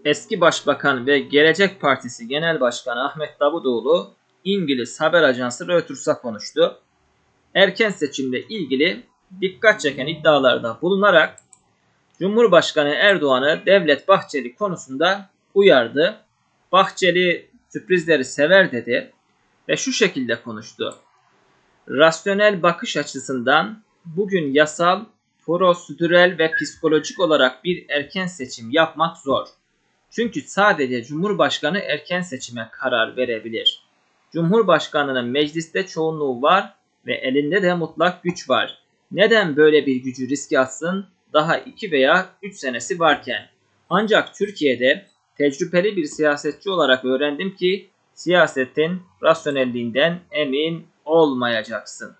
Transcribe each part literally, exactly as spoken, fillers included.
Eski Başbakan ve Gelecek Partisi Genel Başkanı Ahmet Davutoğlu, İngiliz haber ajansı Reuters'a konuştu. Erken seçimle ilgili dikkat çeken iddialarda bulunarak Cumhurbaşkanı Erdoğan'ı Devlet Bahçeli konusunda uyardı. Bahçeli sürprizleri sever dedi ve şu şekilde konuştu. Rasyonel bakış açısından bugün yasal, prosedürel ve psikolojik olarak bir erken seçim yapmak zor. Çünkü sadece Cumhurbaşkanı erken seçime karar verebilir. Cumhurbaşkanının mecliste çoğunluğu var ve elinde de mutlak güç var. Neden böyle bir gücü riske atsın daha iki veya üç senesi varken? Ancak Türkiye'de tecrübeli bir siyasetçi olarak öğrendim ki siyasetin rasyonelliğinden emin olmayacaksın.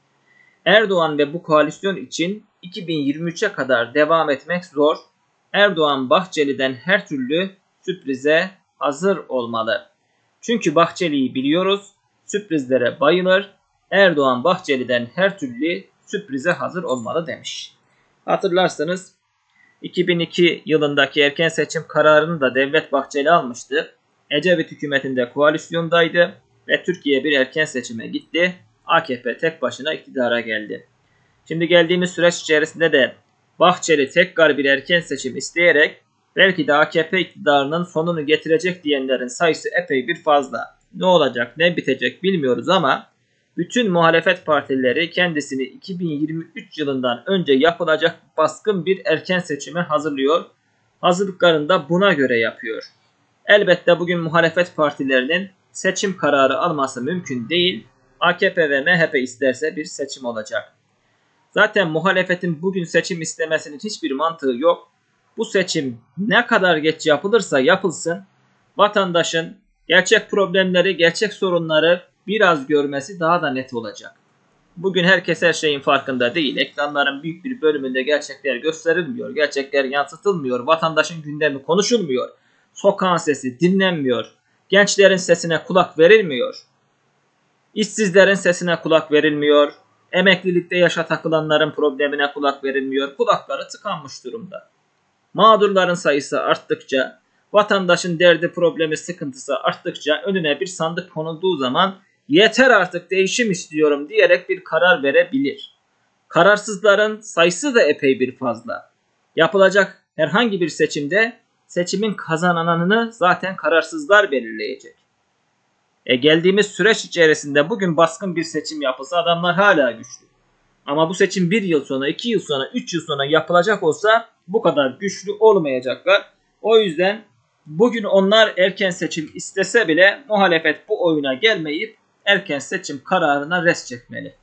Erdoğan ve bu koalisyon için iki bin yirmi üçe kadar devam etmek zor. Erdoğan Bahçeli'den her türlü sürprize hazır olmalı. Çünkü Bahçeli'yi biliyoruz, sürprizlere bayılır. Erdoğan Bahçeli'den her türlü sürprize hazır olmalı demiş. Hatırlarsanız iki bin iki yılındaki erken seçim kararını da Devlet Bahçeli almıştı. Ecevit hükümetinde koalisyondaydı ve Türkiye bir erken seçime gitti. A K P tek başına iktidara geldi. Şimdi geldiğimiz süreç içerisinde de Bahçeli tekrar bir erken seçim isteyerek belki de A K P iktidarının sonunu getirecek diyenlerin sayısı epey bir fazla. Ne olacak, ne bitecek bilmiyoruz ama bütün muhalefet partileri kendisini iki bin yirmi üç yılından önce yapılacak baskın bir erken seçime hazırlıyor. Hazırlıklarını da buna göre yapıyor. Elbette bugün muhalefet partilerinin seçim kararı alması mümkün değil. A K P ve M H P isterse bir seçim olacak. Zaten muhalefetin bugün seçim istemesinin hiçbir mantığı yok. Bu seçim ne kadar geç yapılırsa yapılsın, vatandaşın gerçek problemleri, gerçek sorunları biraz görmesi daha da net olacak. Bugün herkes her şeyin farkında değil. Ekranların büyük bir bölümünde gerçekler gösterilmiyor, gerçekler yansıtılmıyor, vatandaşın gündemi konuşulmuyor, sokağın sesi dinlenmiyor, gençlerin sesine kulak verilmiyor, işsizlerin sesine kulak verilmiyor, emeklilikte yaşa takılanların problemine kulak verilmiyor, kulakları tıkanmış durumda. Mağdurların sayısı arttıkça, vatandaşın derdi, problemi, sıkıntısı arttıkça önüne bir sandık konulduğu zaman yeter artık değişim istiyorum diyerek bir karar verebilir. Kararsızların sayısı da epey bir fazla. Yapılacak herhangi bir seçimde seçimin kazananını zaten kararsızlar belirleyecek. E geldiğimiz süreç içerisinde bugün baskın bir seçim yapılsa adamlar hala güçlü. Ama bu seçim bir yıl sonra, iki yıl sonra, üç yıl sonra yapılacak olsa bu kadar güçlü olmayacaklar. O yüzden bugün onlar erken seçim istese bile muhalefet bu oyuna gelmeyip erken seçim kararına res çekmeli.